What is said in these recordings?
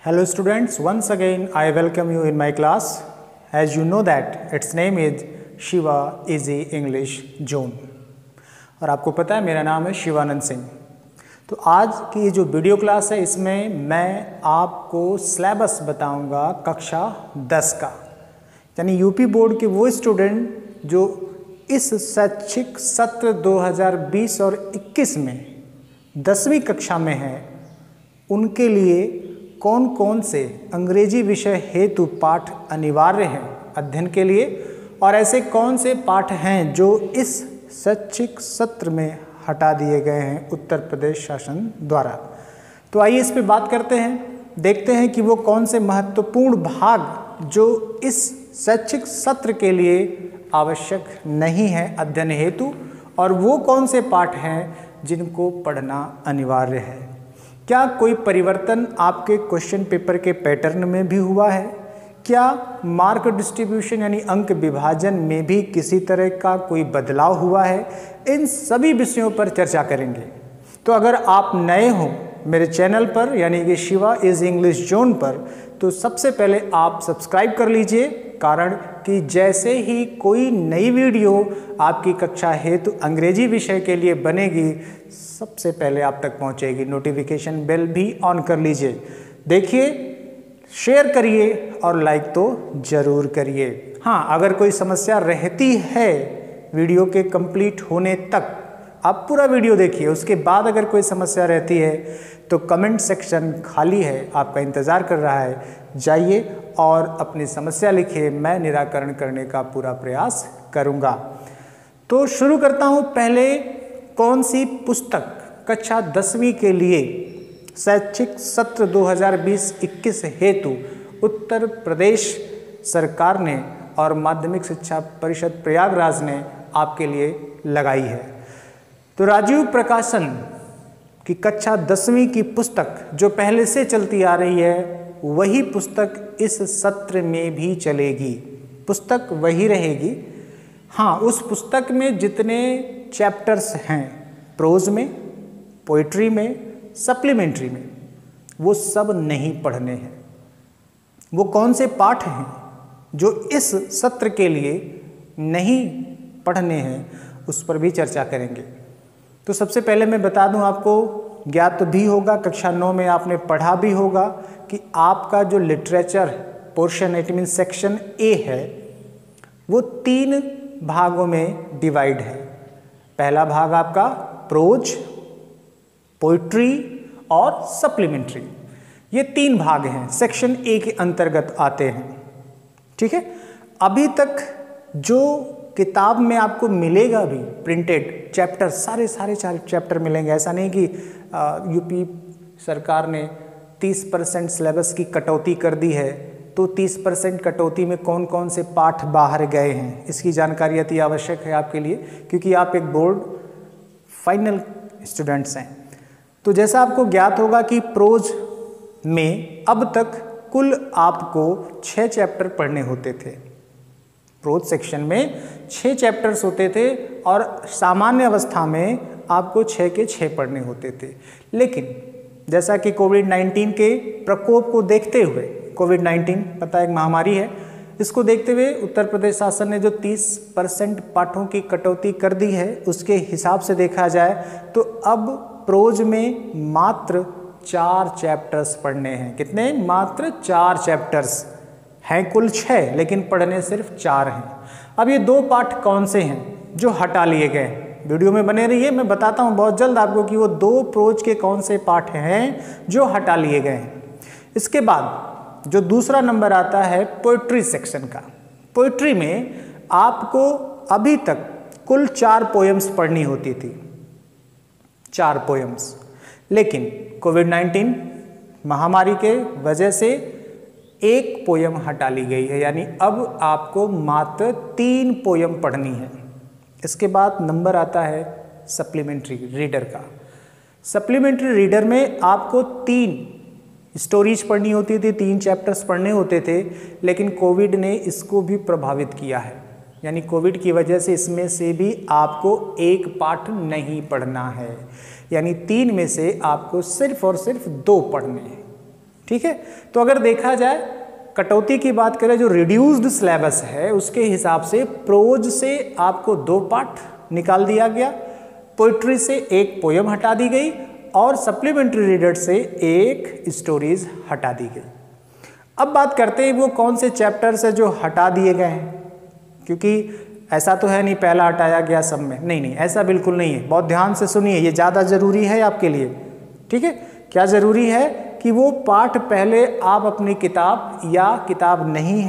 Hello students, once again I welcome you in my class. As you know that its name is Shiva easy English zone और आपको पता है मेरा नाम है शिवानंद सिंह। तो आज की ये जो वीडियो क्लास है इसमें मैं आपको सिलेबस बताऊंगा कक्षा 10 का, यानी यूपी बोर्ड के वो स्टूडेंट जो इस शैक्षिक सत्र 2020 और 21 में 10वीं कक्षा में हैं, उनके लिए कौन कौन से अंग्रेजी विषय हेतु पाठ अनिवार्य हैं अध्ययन के लिए और ऐसे कौन से पाठ हैं जो इस शैक्षिक सत्र में हटा दिए गए हैं उत्तर प्रदेश शासन द्वारा। तो आइए इस पे बात करते हैं, देखते हैं कि वो कौन से महत्वपूर्ण भाग जो इस शैक्षिक सत्र के लिए आवश्यक नहीं है अध्ययन हेतु और वो कौन से पाठ हैं जिनको पढ़ना अनिवार्य है। क्या कोई परिवर्तन आपके क्वेश्चन पेपर के पैटर्न में भी हुआ है? क्या मार्क डिस्ट्रीब्यूशन यानी अंक विभाजन में भी किसी तरह का कोई बदलाव हुआ है? इन सभी विषयों पर चर्चा करेंगे। तो अगर आप नए हो मेरे चैनल पर यानी कि शिवा इज इंग्लिश जोन पर, तो सबसे पहले आप सब्सक्राइब कर लीजिए, कारण कि जैसे ही कोई नई वीडियो आपकी कक्षा हेतु अंग्रेजी विषय के लिए बनेगी सबसे पहले आप तक पहुंचेगी। नोटिफिकेशन बेल भी ऑन कर लीजिए, देखिए, शेयर करिए और लाइक तो ज़रूर करिए। हाँ, अगर कोई समस्या रहती है वीडियो के कंप्लीट होने तक, आप पूरा वीडियो देखिए, उसके बाद अगर कोई समस्या रहती है तो कमेंट सेक्शन खाली है, आपका इंतज़ार कर रहा है, जाइए और अपनी समस्या लिखिए, मैं निराकरण करने का पूरा प्रयास करूँगा। तो शुरू करता हूँ। पहले कौन सी पुस्तक कक्षा 10वीं के लिए शैक्षिक सत्र 2020-21 हेतु उत्तर प्रदेश सरकार ने और माध्यमिक शिक्षा परिषद प्रयागराज ने आपके लिए लगाई है। तो राजीव प्रकाशन की कक्षा 10वीं की पुस्तक जो पहले से चलती आ रही है वही पुस्तक इस सत्र में भी चलेगी, पुस्तक वही रहेगी। हाँ, उस पुस्तक में जितने चैप्टर्स हैं प्रोज में, पोइट्री में, सप्लीमेंट्री में, वो सब नहीं पढ़ने हैं। वो कौन से पाठ हैं जो इस सत्र के लिए नहीं पढ़ने हैं उस पर भी चर्चा करेंगे। तो सबसे पहले मैं बता दूं, आपको ज्ञात भी होगा, कक्षा 9 में आपने पढ़ा भी होगा कि आपका जो literature portion it mean section A है वो 3 भागों में डिवाइड है। पहला भाग आपका प्रोज, पोइट्री और सप्लीमेंट्री, ये 3 भाग हैं, सेक्शन ए के अंतर्गत आते हैं। ठीक है, अभी तक जो किताब में आपको मिलेगा भी प्रिंटेड चैप्टर, सारे चैप्टर मिलेंगे। ऐसा नहीं कि यूपी सरकार ने 30% सिलेबस की कटौती कर दी है तो 30% कटौती में कौन कौन से पाठ बाहर गए हैं, इसकी जानकारी अति आवश्यक है आपके लिए, क्योंकि आप एक बोर्ड फाइनल स्टूडेंट्स हैं। तो जैसा आपको ज्ञात होगा कि प्रोज में अब तक कुल आपको 6 चैप्टर पढ़ने होते थे। प्रोज सेक्शन में 6 चैप्टर्स होते थे और सामान्य अवस्था में आपको 6 के 6 पढ़ने होते थे। लेकिन जैसा कि कोविड-19 के प्रकोप को देखते हुए, कोविड-19 पता है एक महामारी है, इसको देखते हुए उत्तर प्रदेश शासन ने जो 30% पाठों की कटौती कर दी है उसके हिसाब से देखा जाए तो अब प्रोज में मात्र 4 चैप्टर्स पढ़ने हैं। कितने? मात्र 4 चैप्टर्स हैं, कुल 6 लेकिन पढ़ने सिर्फ 4 हैं। अब ये 2 पाठ कौन से हैं जो हटा लिए गए? वीडियो में बने रहिए, मैं बताता हूँ बहुत जल्द आपको कि वो 2 प्रोज के कौन से पाठ हैं जो हटा लिए गए हैं। इसके बाद जो दूसरा नंबर आता है पोइट्री सेक्शन का। पोइट्री में आपको अभी तक कुल 4 पोएम्स पढ़नी होती थी, 4 पोएम्स, लेकिन कोविड-19 महामारी के वजह से 1 पोएम हटा ली गई है, यानी अब आपको मात्र 3 पोएम पढ़नी है। इसके बाद नंबर आता है सप्लीमेंट्री रीडर का। सप्लीमेंट्री रीडर में आपको 3 स्टोरीज पढ़नी होती थी, 3 चैप्टर्स पढ़ने होते थे, लेकिन कोविड ने इसको भी प्रभावित किया है, यानी कोविड की वजह से इसमें से भी आपको 1 पाठ नहीं पढ़ना है, यानी 3 में से आपको सिर्फ और सिर्फ 2 पढ़ने हैं। ठीक है। तो अगर देखा जाए कटौती की बात करें, जो रिड्यूस्ड सिलेबस है उसके हिसाब से प्रोज से आपको 2 पार्ट निकाल दिया गया, पोइट्री से 1 पोयम हटा दी गई और सप्लीमेंट्री रीडर से 1 स्टोरीज हटा दी गई। अब बात करते हैं वो कौन से चैप्टर्स है जो हटा दिए गए हैं, क्योंकि ऐसा तो है नहीं पहला हटाया गया सब में, नहीं, ऐसा बिल्कुल नहीं है। बहुत ध्यान से सुनिए, ये ज़्यादा ज़रूरी है आपके लिए, ठीक है। क्या ज़रूरी है कि वो पाठ पहले आप अपनी किताब, या किताब नहीं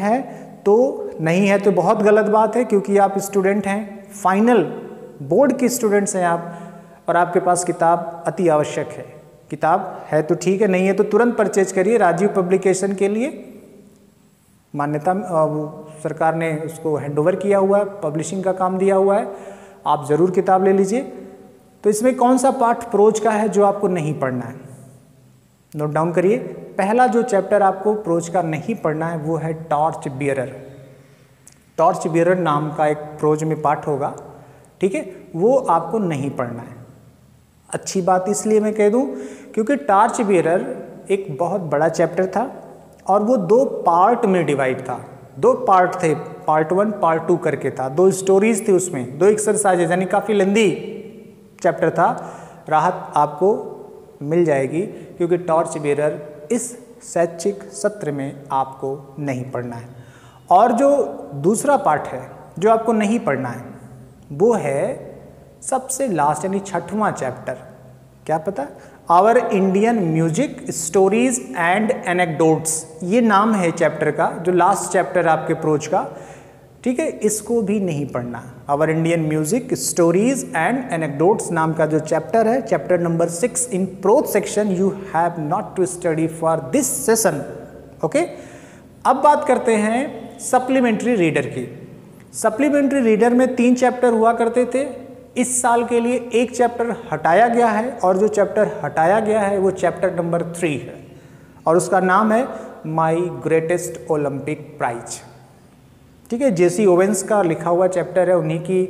है तो बहुत गलत बात है, क्योंकि आप स्टूडेंट हैं, फाइनल बोर्ड के स्टूडेंट्स हैं आप, और आपके पास किताब अति आवश्यक है। किताब है तो ठीक है, नहीं है तो तुरंत परचेज करिए। राजीव पब्लिकेशन के लिए मान्यता सरकार ने उसको हैंडओवर किया हुआ है, पब्लिशिंग का काम दिया हुआ है, आप ज़रूर किताब ले लीजिए। तो इसमें कौन सा पार्ट प्रोज का है जो आपको नहीं पढ़ना है, नोट डाउन करिए। पहला जो चैप्टर आपको प्रोज का नहीं पढ़ना है वो है टॉर्च बियरर। टॉर्च बियरर नाम का एक प्रोज में पार्ट होगा, ठीक है, वो आपको नहीं पढ़ना है। अच्छी बात इसलिए मैं कह दूं क्योंकि टॉर्च बियरर एक बहुत बड़ा चैप्टर था और वो 2 पार्ट में डिवाइड था। 2 पार्ट थे, पार्ट 1 पार्ट 2 करके था, 2 स्टोरीज थी उसमें, 2 एक्सरसाइजेज, यानी काफ़ी लंबी चैप्टर था। राहत आपको मिल जाएगी क्योंकि टॉर्च बियरर इस शैक्षिक सत्र में आपको नहीं पढ़ना है। और जो दूसरा पार्ट है जो आपको नहीं पढ़ना है वो है सबसे लास्ट, यानी 6वां चैप्टर। क्या पता, our Indian music stories and anecdotes, ये नाम है चैप्टर का, जो लास्ट चैप्टर आपके प्रोज का, ठीक है, इसको भी नहीं पढ़ना। Our Indian music stories and anecdotes नाम का जो चैप्टर है, chapter number 6 in prose section, you have not to study for this session. Okay, अब बात करते हैं सप्लीमेंट्री रीडर की। सप्लीमेंट्री रीडर में 3 चैप्टर हुआ करते थे। इस साल के लिए 1 चैप्टर हटाया गया है और जो चैप्टर हटाया गया है वो चैप्टर नंबर 3 है और उसका नाम है माई ग्रेटेस्ट ओलंपिक प्राइज। ठीक है, जेसी ओवेंस का लिखा हुआ चैप्टर है, उन्हीं की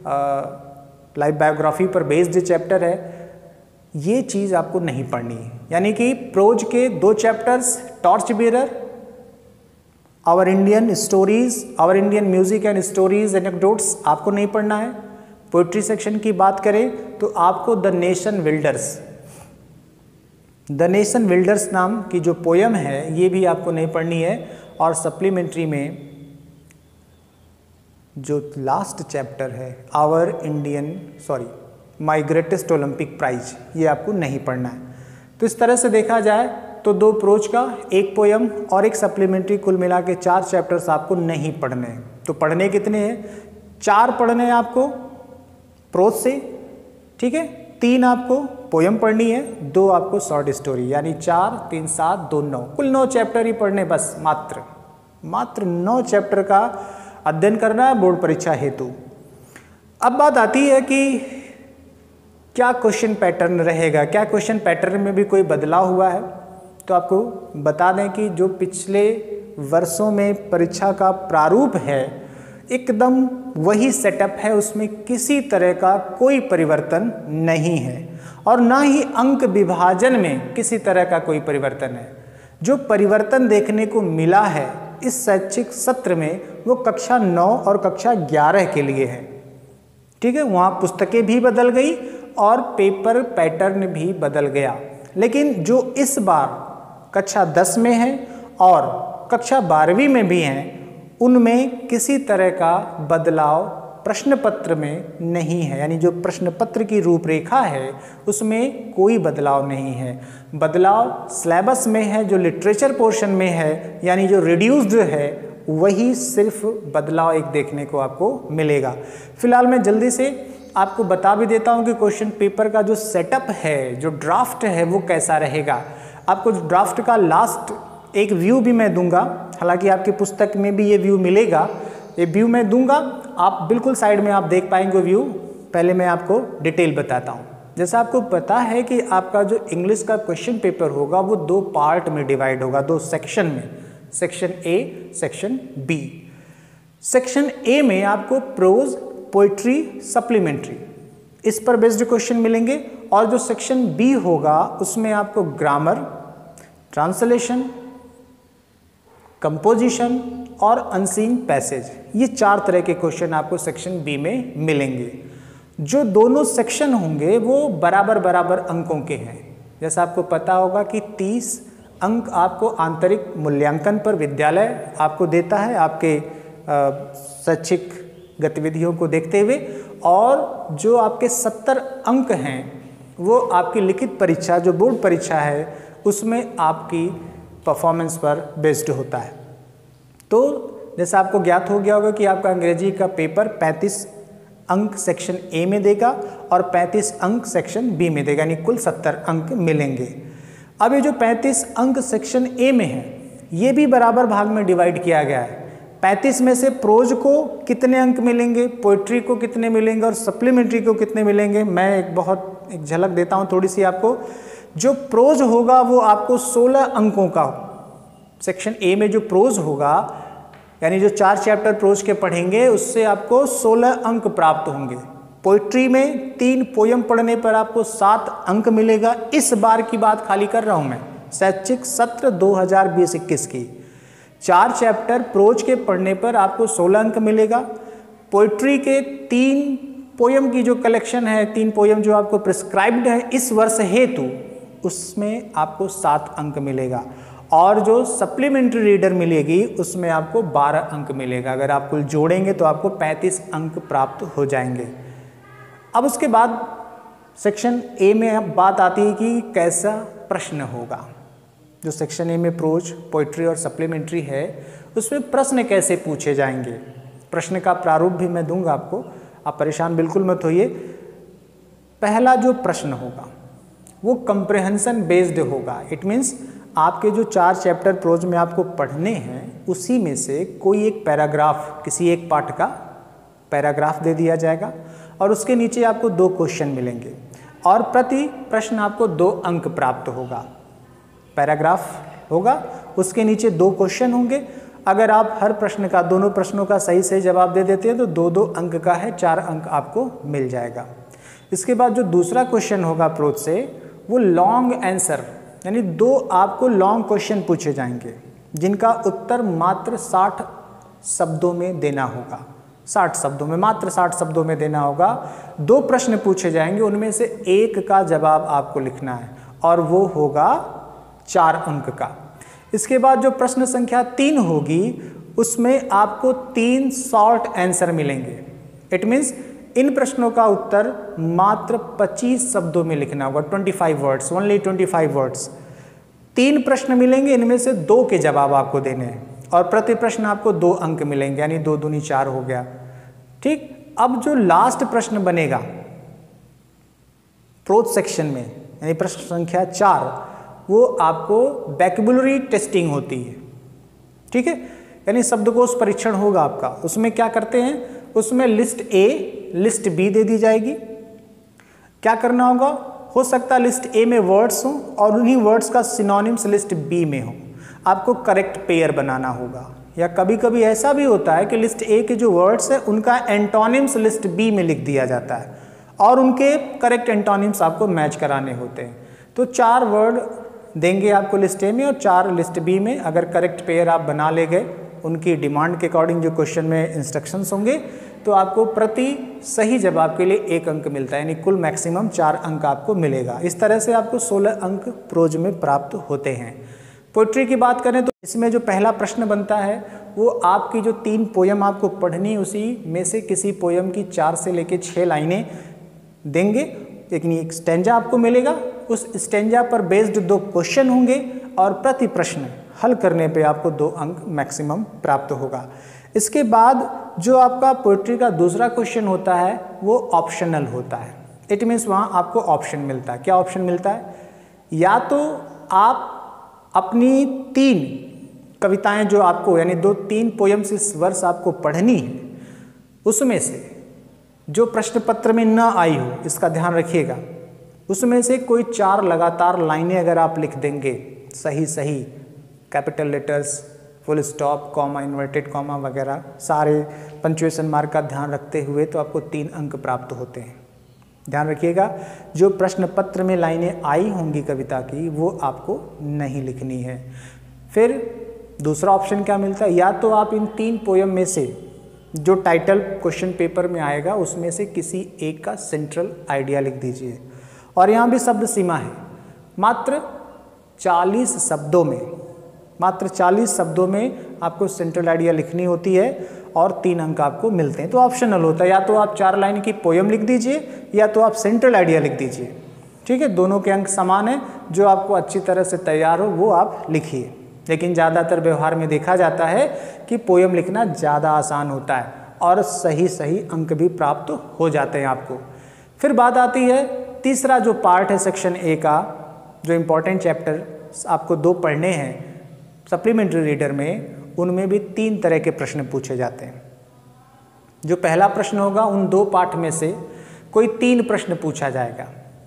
लाइफ बायोग्राफी पर बेस्ड चैप्टर है। ये चीज़ आपको नहीं पढ़नी है, यानी कि प्रोज के 2 chapters, torch bearer, our Indian stories, our Indian music and stories anecdotes आपको नहीं पढ़ना है। पोइट्री सेक्शन की बात करें तो आपको द नेशन विल्डर्स नाम की जो पोयम है ये भी आपको नहीं पढ़नी है। और सप्लीमेंट्री में जो लास्ट चैप्टर है माई ग्रेटेस्ट ओलंपिक प्राइज, ये आपको नहीं पढ़ना है। तो इस तरह से देखा जाए तो 2 प्रोज का, 1 पोयम और 1 सप्लीमेंट्री, कुल मिला के 4 चैप्टर्स आपको नहीं पढ़ने हैं। तो पढ़ने कितने हैं? 4 पढ़ने हैं आपको प्रोज से, ठीक है, 3 आपको पोयम पढ़नी है, 2 आपको शॉर्ट स्टोरी, यानी 4, 3, 7, 2, 9, कुल 9 चैप्टर ही पढ़ने, बस मात्र 9 चैप्टर का अध्ययन करना है बोर्ड परीक्षा हेतु। अब बात आती है कि क्या क्वेश्चन पैटर्न रहेगा, क्या क्वेश्चन पैटर्न में भी कोई बदलाव हुआ है। तो आपको बता दें कि जो पिछले वर्षों में परीक्षा का प्रारूप है एकदम वही सेटअप है, उसमें किसी तरह का कोई परिवर्तन नहीं है और ना ही अंक विभाजन में किसी तरह का कोई परिवर्तन है। जो परिवर्तन देखने को मिला है इस शैक्षिक सत्र में वो कक्षा 9 और कक्षा 11 के लिए है, ठीक है। वहाँ पुस्तकें भी बदल गई और पेपर पैटर्न भी बदल गया, लेकिन जो इस बार कक्षा 10 में है और कक्षा 12वीं में भी हैं उनमें किसी तरह का बदलाव प्रश्न पत्र में नहीं है, यानी जो प्रश्न पत्र की रूपरेखा है उसमें कोई बदलाव नहीं है। बदलाव सिलेबस में है, जो लिटरेचर पोर्शन में है, यानी जो रिड्यूस्ड है, वही सिर्फ बदलाव एक देखने को आपको मिलेगा। फिलहाल मैं जल्दी से आपको बता भी देता हूं कि क्वेश्चन पेपर का जो सेटअप है, जो ड्राफ्ट है, वो कैसा रहेगा। आपको ड्राफ्ट का लास्ट एक व्यू भी मैं दूंगा, हालांकि आपकी पुस्तक में भी ये व्यू मिलेगा, ये व्यू मैं दूंगा, आप बिल्कुल साइड में आप देख पाएंगे व्यू। पहले मैं आपको डिटेल बताता हूँ। जैसा आपको पता है कि आपका जो इंग्लिश का क्वेश्चन पेपर होगा वो 2 पार्ट में डिवाइड होगा, 2 सेक्शन में, section A, section B. Section A में आपको प्रोज, पोइट्री, सप्लीमेंट्री, इस पर बेस्ड क्वेश्चन मिलेंगे और जो सेक्शन बी होगा उसमें आपको ग्रामर, ट्रांसलेशन, कंपोजिशन और अनसीन पैसेज। ये 4 तरह के क्वेश्चन आपको सेक्शन बी में मिलेंगे। जो दोनों सेक्शन होंगे वो बराबर बराबर अंकों के हैं। जैसा आपको पता होगा कि 30 अंक आपको आंतरिक मूल्यांकन पर विद्यालय आपको देता है आपके शैक्षिक गतिविधियों को देखते हुए, और जो आपके 70 अंक हैं वो आपकी लिखित परीक्षा, जो बोर्ड परीक्षा है, उसमें आपकी परफॉर्मेंस पर बेस्ड होता है। तो जैसा आपको ज्ञात हो गया होगा कि आपका अंग्रेजी का पेपर 35 अंक सेक्शन ए में देगा और 35 अंक सेक्शन बी में देगा, यानी कुल 70 अंक मिलेंगे। अब ये जो 35 अंक सेक्शन ए में है, ये भी बराबर भाग में डिवाइड किया गया है। 35 में से प्रोज को कितने अंक मिलेंगे, पोइट्री को कितने मिलेंगे और सप्लीमेंट्री को कितने मिलेंगे, मैं एक झलक देता हूँ थोड़ी सी आपको। जो प्रोज होगा वो आपको 16 अंकों का, सेक्शन ए में जो प्रोज होगा, यानी जो 4 चैप्टर प्रोज के पढ़ेंगे उससे आपको 16 अंक प्राप्त होंगे। पोइट्री में 3 पोयम पढ़ने पर आपको 7 अंक मिलेगा। इस बार की बात खाली कर रहा हूं मैं, शैक्षिक सत्र 2020-21 की। 4 चैप्टर प्रोज के पढ़ने पर आपको 16 अंक मिलेगा। पोइट्री के 3 पोयम की जो कलेक्शन है, 3 पोयम जो आपको प्रिस्क्राइब्ड है इस वर्ष हेतु, उसमें आपको 7 अंक मिलेगा। और जो सप्लीमेंट्री रीडर मिलेगी उसमें आपको 12 अंक मिलेगा। अगर आप कुल जोड़ेंगे तो आपको 35 अंक प्राप्त हो जाएंगे। अब उसके बाद सेक्शन ए में अब बात आती है कि कैसा प्रश्न होगा। जो सेक्शन ए में प्रोज, पोइट्री और सप्लीमेंट्री है, उसमें प्रश्न कैसे पूछे जाएंगे। प्रश्न का प्रारूप भी मैं दूंगा आपको, आप परेशान बिल्कुल मत होइए। पहला जो प्रश्न होगा वो कंप्रेहेंशन बेस्ड होगा। इट मीन्स आपके जो 4 चैप्टर प्रोज में आपको पढ़ने हैं उसी में से कोई एक पैराग्राफ, किसी एक पाठ का पैराग्राफ दे दिया जाएगा और उसके नीचे आपको 2 क्वेश्चन मिलेंगे और प्रति प्रश्न आपको 2 अंक प्राप्त होगा। पैराग्राफ होगा, उसके नीचे 2 क्वेश्चन होंगे। अगर आप हर प्रश्न का, दोनों प्रश्नों का सही सही जवाब दे देते हैं तो 2-2 अंक का है, 4 अंक आपको मिल जाएगा। इसके बाद जो दूसरा क्वेश्चन होगा प्रोज से, वो लॉन्ग आंसर, यानी 2 आपको लॉन्ग क्वेश्चन पूछे जाएंगे जिनका उत्तर मात्र 60 शब्दों में देना होगा। 60 शब्दों में, मात्र 60 शब्दों में देना होगा। 2 प्रश्न पूछे जाएंगे, उनमें से एक का जवाब आपको लिखना है और वो होगा 4 अंक का। इसके बाद जो प्रश्न संख्या 3 होगी उसमें आपको 3 शॉर्ट आंसर मिलेंगे। इट मीन्स इन प्रश्नों का उत्तर मात्र 25 शब्दों में लिखना होगा, 25 वर्ड्स, ओनली 25 वर्ड्स। 3 प्रश्न मिलेंगे, इनमें से 2 के जवाब आपको देने हैं और प्रति प्रश्न आपको 2 अंक मिलेंगे, यानी 2 दूनी 4 हो गया। ठीक, अब जो लास्ट प्रश्न बनेगा प्रोज सेक्शन में, यानी प्रश्न संख्या 4, वो आपको वोकैबुलरी टेस्टिंग होती है। ठीक है, यानी शब्दकोश परीक्षण होगा आपका। उसमें क्या करते हैं, उसमें लिस्ट ए, लिस्ट बी दे दी जाएगी। क्या करना होगा, हो सकता है लिस्ट ए में वर्ड्स हो और उन्हीं वर्ड्स का सिनोनिम्स लिस्ट बी में हो। आपको करेक्ट पेयर बनाना होगा। या कभी कभी ऐसा भी होता है कि लिस्ट ए के जो वर्ड्स है उनका एंटोनिम्स लिस्ट बी में लिख दिया जाता है और उनके करेक्ट एंटोनिम्स आपको मैच कराने होते हैं। तो 4 वर्ड देंगे आपको लिस्ट ए में और 4 लिस्ट बी में। अगर करेक्ट पेयर आप बना ले गए, उनकी डिमांड के अकॉर्डिंग जो क्वेश्चन में इंस्ट्रक्शंस होंगे, तो आपको प्रति सही जवाब के लिए 1 अंक मिलता है, यानी कुल मैक्सिमम 4 अंक आपको मिलेगा। इस तरह से आपको 16 अंक प्रोज में प्राप्त होते हैं। पोइट्री की बात करें तो इसमें जो पहला प्रश्न बनता है वो आपकी जो 3 पोयम आपको पढ़नी, उसी में से किसी पोयम की 4 से लेकर 6 लाइनें देंगे, लेकिन एक स्टेंजा आपको मिलेगा। उस स्टेंजा पर बेस्ड 2 क्वेश्चन होंगे और प्रति प्रश्न हल करने पे आपको 2 अंक मैक्सिमम प्राप्त होगा। इसके बाद जो आपका पोइट्री का दूसरा क्वेश्चन होता है वो ऑप्शनल होता है। इट मीन्स वहाँ आपको ऑप्शन मिलता है। क्या ऑप्शन मिलता है, या तो आप अपनी 3 कविताएं जो आपको, यानी 2-3 पोयम्स इस वर्ष आपको पढ़नी है, उसमें से जो प्रश्न पत्र में न आई हो, इसका ध्यान रखिएगा, उसमें से कोई 4 लगातार लाइनें अगर आप लिख देंगे सही सही, capital letters, full stop, comma, inverted comma वगैरह, सारे पंक्चुएशन मार्क का ध्यान रखते हुए, तो आपको 3 अंक प्राप्त होते हैं। ध्यान रखिएगा, जो प्रश्न पत्र में लाइनें आई होंगी कविता की वो आपको नहीं लिखनी है। फिर दूसरा ऑप्शन क्या मिलता है, या तो आप इन 3 पोयम में से जो टाइटल क्वेश्चन पेपर में आएगा उसमें से किसी एक का सेंट्रल आइडिया लिख दीजिए। और यहाँ भी शब्द सीमा है, मात्र 40 शब्दों में, मात्र 40 शब्दों में आपको सेंट्रल आइडिया लिखनी होती है और 3 अंक आपको मिलते हैं। तो ऑप्शनल होता है, या तो आप 4 लाइन की पोयम लिख दीजिए या तो आप सेंट्रल आइडिया लिख दीजिए। ठीक है, दोनों के अंक समान है, जो आपको अच्छी तरह से तैयार हो वो आप लिखिए। लेकिन ज़्यादातर व्यवहार में देखा जाता है कि पोयम लिखना ज़्यादा आसान होता है और सही सही अंक भी प्राप्त हो जाते हैं आपको। फिर बात आती है तीसरा जो पार्ट है सेक्शन ए का, जो इम्पोर्टेंट चैप्टर आपको 2 पढ़ने हैं सप्लीमेंट्री रीडर में, उनमें भी 3 तरह के प्रश्न पूछे जाते हैं। जो पहला प्रश्न होगा उन 2 पाठ में से कोई 3 प्रश्न पूछा जाएगा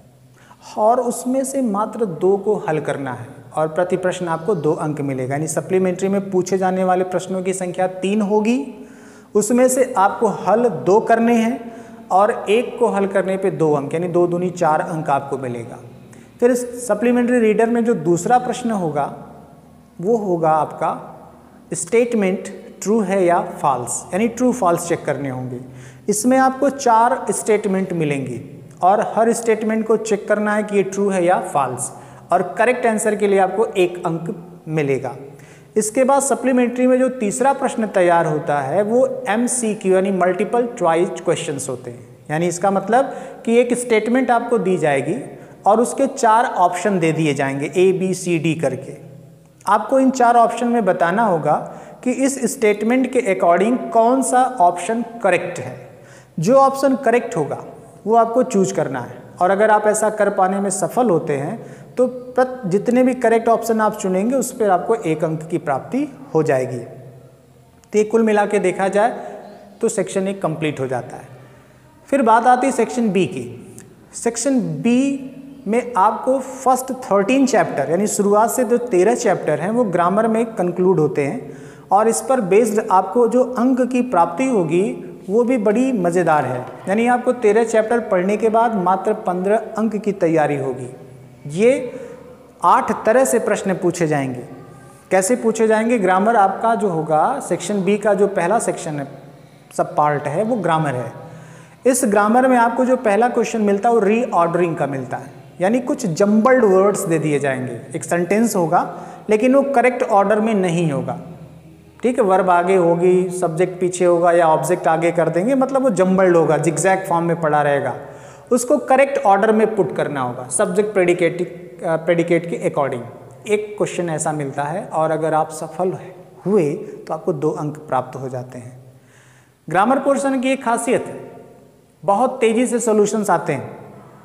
और उसमें से मात्र 2 को हल करना है और प्रति प्रश्न आपको 2 अंक मिलेगा। यानी सप्लीमेंट्री में पूछे जाने वाले प्रश्नों की संख्या 3 होगी, उसमें से आपको हल 2 करने हैं और 1 को हल करने पे 2 अंक, यानी 2 दूनी 4 अंक आपको मिलेगा। फिर सप्लीमेंट्री रीडर में जो दूसरा प्रश्न होगा वो होगा आपका स्टेटमेंट ट्रू है या फॉल्स, यानी ट्रू फॉल्स चेक करने होंगे। इसमें आपको 4 स्टेटमेंट मिलेंगी और हर स्टेटमेंट को चेक करना है कि ये ट्रू है या फॉल्स, और करेक्ट आंसर के लिए आपको 1 अंक मिलेगा। इसके बाद सप्लीमेंट्री में जो तीसरा प्रश्न तैयार होता है वो MCQ यानी मल्टीपल चॉइस क्वेश्चंस होते हैं। यानी इसका मतलब कि एक स्टेटमेंट आपको दी जाएगी और उसके 4 ऑप्शन दे दिए जाएंगे ABCD करके। आपको इन 4 ऑप्शन में बताना होगा कि इस स्टेटमेंट के अकॉर्डिंग कौन सा ऑप्शन करेक्ट है। जो ऑप्शन करेक्ट होगा वो आपको चूज करना है और अगर आप ऐसा कर पाने में सफल होते हैं तो जितने भी करेक्ट ऑप्शन आप चुनेंगे उस पर आपको 1 अंक की प्राप्ति हो जाएगी। तो ये कुल मिला के देखा जाए तो सेक्शन 1 कंप्लीट हो जाता है। फिर बात आती है सेक्शन बी की। सेक्शन बी में आपको फर्स्ट 13 चैप्टर यानी शुरुआत से जो 13 चैप्टर हैं वो ग्रामर में कंक्लूड होते हैं और इस पर बेस्ड आपको जो अंक की प्राप्ति होगी वो भी बड़ी मज़ेदार है। यानी आपको 13 चैप्टर पढ़ने के बाद मात्र 15 अंक की तैयारी होगी। ये 8 तरह से प्रश्न पूछे जाएंगे। कैसे पूछे जाएंगे? ग्रामर आपका जो होगा सेक्शन बी का जो पहला सेक्शन है, सब पार्ट है, वो ग्रामर है। इस ग्रामर में आपको जो पहला क्वेश्चन मिलता है वो रीऑर्डरिंग का मिलता है, यानी कुछ जम्बल्ड वर्ड्स दे दिए जाएंगे। एक सेंटेंस होगा लेकिन वो करेक्ट ऑर्डर में नहीं होगा। ठीक है, वर्ब आगे होगी, सब्जेक्ट पीछे होगा या ऑब्जेक्ट आगे कर देंगे, मतलब वो जम्बल्ड होगा, जिगजैग फॉर्म में पड़ा रहेगा। उसको करेक्ट ऑर्डर में पुट करना होगा सब्जेक्ट प्रेडिकेट के अकॉर्डिंग। एक क्वेश्चन ऐसा मिलता है और अगर आप सफल हुए तो आपको 2 अंक प्राप्त हो जाते हैं। ग्रामर पोर्शन की एक खासियत है, बहुत तेज़ी से सॉल्यूशंस आते हैं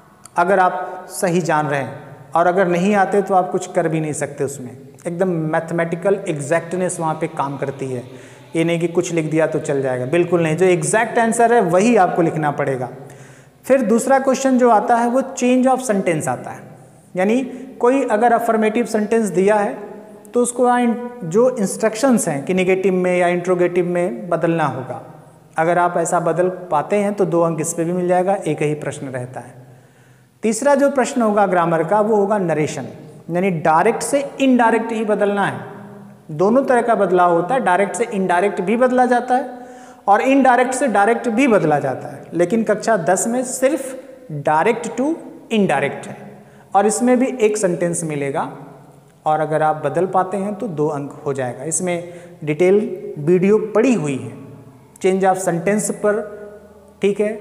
अगर आप सही जान रहे हैं, और अगर नहीं आते तो आप कुछ कर भी नहीं सकते। उसमें एकदम मैथमेटिकल एग्जैक्टनेस वहाँ पे काम करती है। ये नहीं कि कुछ लिख दिया तो चल जाएगा, बिल्कुल नहीं। जो एग्जैक्ट आंसर है वही आपको लिखना पड़ेगा। फिर दूसरा क्वेश्चन जो आता है वो चेंज ऑफ सेंटेंस आता है, यानी कोई अगर अफर्मेटिव सेंटेंस दिया है तो उसको जो इंस्ट्रक्शंस हैं कि निगेटिव में या इंट्रोगेटिव में बदलना होगा। अगर आप ऐसा बदल पाते हैं तो 2 अंक इस पर भी मिल जाएगा, एक ही प्रश्न रहता है। तीसरा जो प्रश्न होगा ग्रामर का वो होगा नरेशन, यानी डायरेक्ट से इनडायरेक्ट ही बदलना है। दोनों तरह का बदलाव होता है, डायरेक्ट से इनडायरेक्ट भी बदला जाता है और इनडायरेक्ट से डायरेक्ट भी बदला जाता है। लेकिन कक्षा 10 में सिर्फ डायरेक्ट टू इनडायरेक्ट है और इसमें भी एक सेंटेंस मिलेगा और अगर आप बदल पाते हैं तो 2 अंक हो जाएगा। इसमें डिटेल वीडियो पड़ी हुई है चेंज ऑफ सेंटेंस पर, ठीक है,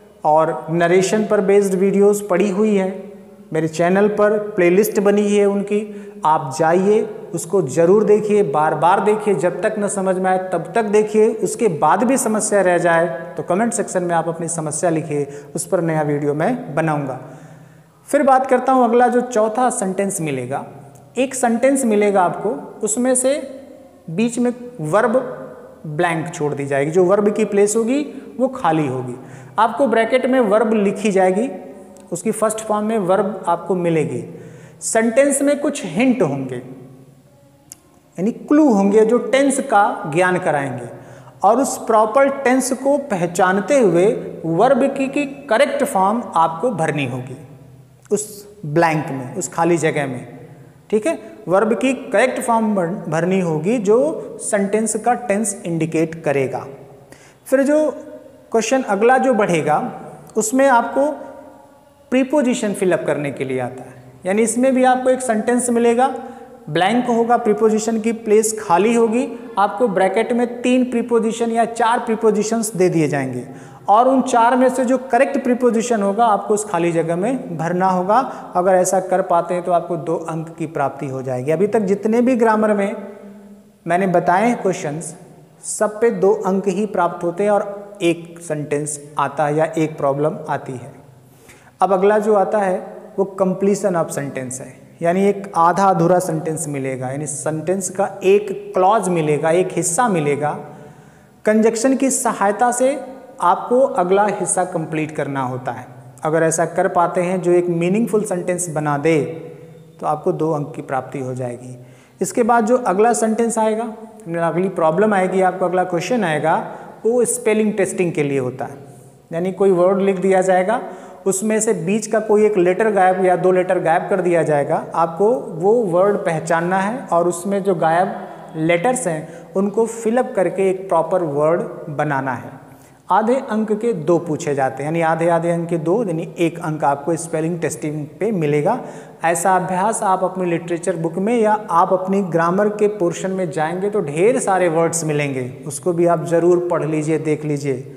और नरेशन पर बेस्ड वीडियोस पड़ी हुई है मेरे चैनल पर, प्लेलिस्ट बनी है उनकी। आप जाइए उसको ज़रूर देखिए, बार बार देखिए, जब तक न समझ में आए तब तक देखिए। उसके बाद भी समस्या रह जाए तो कमेंट सेक्शन में आप अपनी समस्या लिखिए, उस पर नया वीडियो मैं बनाऊंगा। फिर बात करता हूँ अगला जो चौथा सेंटेंस मिलेगा। एक सेंटेंस मिलेगा आपको, उसमें से बीच में वर्ब ब्लैंक छोड़ दी जाएगी, जो वर्ब की प्लेस होगी वो खाली होगी। आपको ब्रैकेट में वर्ब लिखी जाएगी, उसकी फर्स्ट फॉर्म में वर्ब आपको मिलेगी। सेंटेंस में कुछ हिंट होंगे यानी क्लू होंगे जो टेंस का ज्ञान कराएंगे और उस प्रॉपर टेंस को पहचानते हुए वर्ब की करेक्ट फॉर्म आपको भरनी होगी उस ब्लैंक में, उस खाली जगह में। ठीक है, वर्ब की करेक्ट फॉर्म भरनी होगी जो सेंटेंस का टेंस इंडिकेट करेगा। फिर जो क्वेश्चन अगला जो बढ़ेगा उसमें आपको प्रीपोजिशन फिलअप करने के लिए आता है, यानी इसमें भी आपको एक सेंटेंस मिलेगा, ब्लैंक होगा, प्रीपोजिशन की प्लेस खाली होगी, आपको ब्रैकेट में 3 प्रीपोजिशन या 4 प्रीपोजिशंस दे दिए जाएंगे और उन 4 में से जो करेक्ट प्रीपोजिशन होगा आपको उस खाली जगह में भरना होगा। अगर ऐसा कर पाते हैं तो आपको 2 अंक की प्राप्ति हो जाएगी। अभी तक जितने भी ग्रामर में मैंने बताए हैं क्वेश्चंस, सब पे 2 अंक ही प्राप्त होते हैं और एक सेंटेंस आता है या एक प्रॉब्लम आती है। अब अगला जो आता है वो कंप्लीशन ऑफ सेंटेंस है, यानी एक आधा अधूरा सेंटेंस मिलेगा, यानी सेंटेंस का एक क्लॉज मिलेगा, एक हिस्सा मिलेगा। कंजक्शन की सहायता से आपको अगला हिस्सा कंप्लीट करना होता है। अगर ऐसा कर पाते हैं जो एक मीनिंगफुल सेंटेंस बना दे तो आपको 2 अंक की प्राप्ति हो जाएगी। इसके बाद जो अगला सेंटेंस आएगा, अगली प्रॉब्लम आएगी, आपको अगला क्वेश्चन आएगा, वो स्पेलिंग टेस्टिंग के लिए होता है। यानी कोई वर्ड लिख दिया जाएगा, उसमें से बीच का कोई एक लेटर गायब या 2 लेटर गायब कर दिया जाएगा, आपको वो वर्ड पहचानना है और उसमें जो गायब लेटर्स हैं उनको फिलअप करके एक प्रॉपर वर्ड बनाना है। आधे अंक के 2 पूछे जाते हैं, यानी आधे आधे अंक के 2, यानी 1 अंक आपको स्पेलिंग टेस्टिंग पे मिलेगा। ऐसा अभ्यास आप अपनी लिटरेचर बुक में या आप अपनी ग्रामर के पोर्शन में जाएंगे तो ढेर सारे वर्ड्स मिलेंगे, उसको भी आप ज़रूर पढ़ लीजिए, देख लीजिए।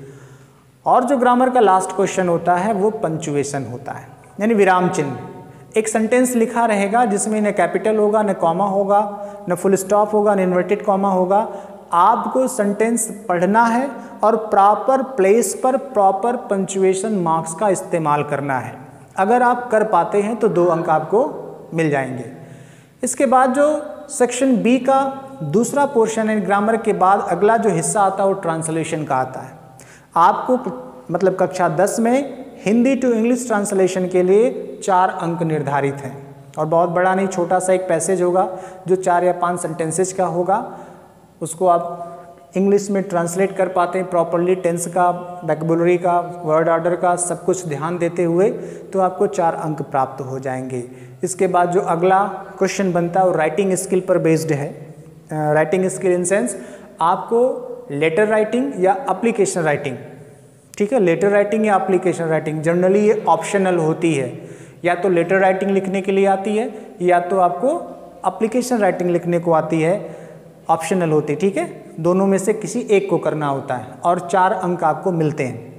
और जो ग्रामर का लास्ट क्वेश्चन होता है वो पंक्चुएशन होता है, यानी विराम चिन्ह। एक सेंटेंस लिखा रहेगा जिसमें न कैपिटल होगा, न कॉमा होगा, न फुल स्टॉप होगा, न इन्वर्टेड कॉमा होगा। आपको सेंटेंस पढ़ना है और प्रॉपर प्लेस पर प्रॉपर पंक्चुएशन मार्क्स का इस्तेमाल करना है। अगर आप कर पाते हैं तो 2 अंक आपको मिल जाएंगे। इसके बाद जो सेक्शन बी का दूसरा पोर्शन है ग्रामर के बाद अगला जो हिस्सा आता है वो ट्रांसलेशन का आता है। आपको मतलब कक्षा 10 में हिंदी टू इंग्लिश ट्रांसलेशन के लिए 4 अंक निर्धारित हैं और बहुत बड़ा नहीं, छोटा सा एक पैसेज होगा जो 4 या 5 सेंटेंसेज का होगा। उसको आप इंग्लिश में ट्रांसलेट कर पाते हैं प्रॉपरली, टेंस का, वोकैबुलरी का, वर्ड ऑर्डर का, सब कुछ ध्यान देते हुए, तो आपको 4 अंक प्राप्त हो जाएंगे। इसके बाद जो अगला क्वेश्चन बनता है वो राइटिंग स्किल पर बेस्ड है। राइटिंग स्किल इन सेंस आपको लेटर राइटिंग या एप्लीकेशन राइटिंग, ठीक है, लेटर राइटिंग या एप्लीकेशन राइटिंग जनरली ये ऑप्शनल होती है, या तो लेटर राइटिंग लिखने के लिए आती है या तो आपको एप्लीकेशन राइटिंग लिखने को आती है, ऑप्शनल होती है। ठीक है, दोनों में से किसी एक को करना होता है और 4 अंक आपको मिलते हैं।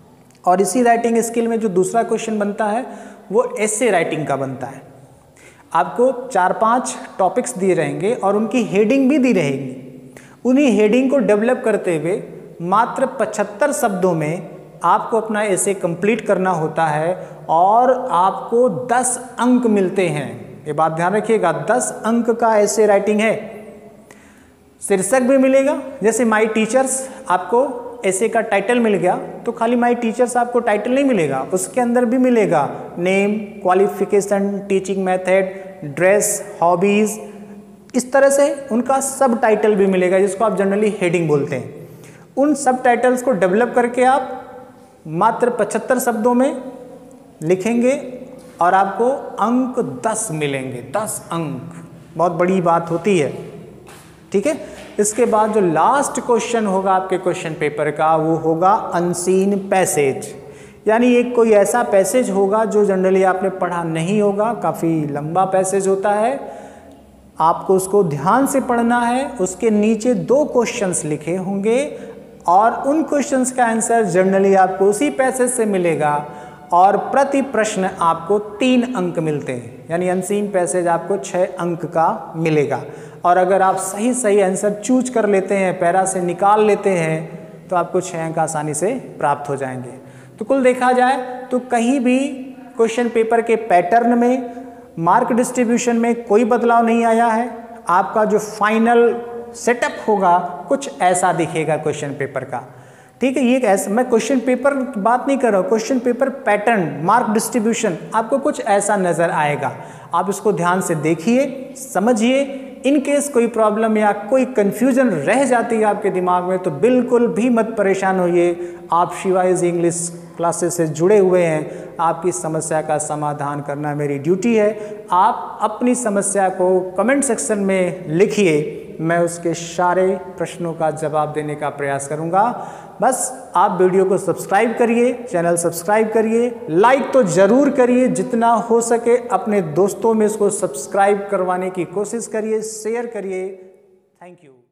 और इसी राइटिंग स्किल में जो दूसरा क्वेश्चन बनता है वो एसे राइटिंग का बनता है। आपको 4-5 टॉपिक्स दिए रहेंगे और उनकी हेडिंग भी दी रहेगी। उन्हीं हेडिंग को डेवलप करते हुए मात्र 75 शब्दों में आपको अपना एसे कंप्लीट करना होता है और आपको 10 अंक मिलते हैं। ये बात ध्यान रखिएगा, 10 अंक का एसे राइटिंग है। शीर्षक भी मिलेगा, जैसे माई टीचर्स, आपको एसे का टाइटल मिल गया तो खाली माई टीचर्स आपको टाइटल नहीं मिलेगा, उसके अंदर भी मिलेगा name, qualification, teaching method, dress, hobbies, इस तरह से उनका सब टाइटल भी मिलेगा जिसको आप जनरली हेडिंग बोलते हैं। उन सब टाइटल्स को डेवलप करके आप मात्र 75 शब्दों में लिखेंगे और आपको अंक 10 मिलेंगे, 10 अंक, बहुत बड़ी बात होती है। ठीक है, इसके बाद जो लास्ट क्वेश्चन होगा आपके क्वेश्चन पेपर का वो होगा अनसीन पैसेज, यानी एक कोई ऐसा पैसेज होगा जो जनरली आपने पढ़ा नहीं होगा, काफ़ी लंबा पैसेज होता है, आपको उसको ध्यान से पढ़ना है। उसके नीचे 2 क्वेश्चंस लिखे होंगे और उन क्वेश्चंस का आंसर जनरली आपको उसी पैसेज से मिलेगा और प्रति प्रश्न आपको 3 अंक मिलते हैं, यानी अनसीन पैसेज आपको 6 अंक का मिलेगा। और अगर आप सही सही आंसर चूज कर लेते हैं, पैरा से निकाल लेते हैं, तो आपको 6 अंक आसानी से प्राप्त हो जाएंगे। तो कुल देखा जाए तो कहीं भी क्वेश्चन पेपर के पैटर्न में, मार्क डिस्ट्रीब्यूशन में कोई बदलाव नहीं आया है। आपका जो फाइनल सेटअप होगा कुछ ऐसा दिखेगा क्वेश्चन पेपर का। ठीक है, ये ऐसा, मैं क्वेश्चन पेपर की बात नहीं कर रहा हूँ, question paper pattern, mark distribution आपको कुछ ऐसा नज़र आएगा। आप इसको ध्यान से देखिए, समझिए, इन केस कोई प्रॉब्लम या कोई कन्फ्यूजन रह जाती है आपके दिमाग में तो बिल्कुल भी मत परेशान होइए। आप शिवा इज़ी इंग्लिश क्लासेस से जुड़े हुए हैं, आपकी समस्या का समाधान करना मेरी ड्यूटी है। आप अपनी समस्या को कमेंट सेक्शन में लिखिए, मैं उसके सारे प्रश्नों का जवाब देने का प्रयास करूंगा। बस आप वीडियो को सब्सक्राइब करिए, चैनल सब्सक्राइब करिए, लाइक तो ज़रूर करिए, जितना हो सके अपने दोस्तों में इसको सब्सक्राइब करवाने की कोशिश करिए, शेयर करिए। Thank you.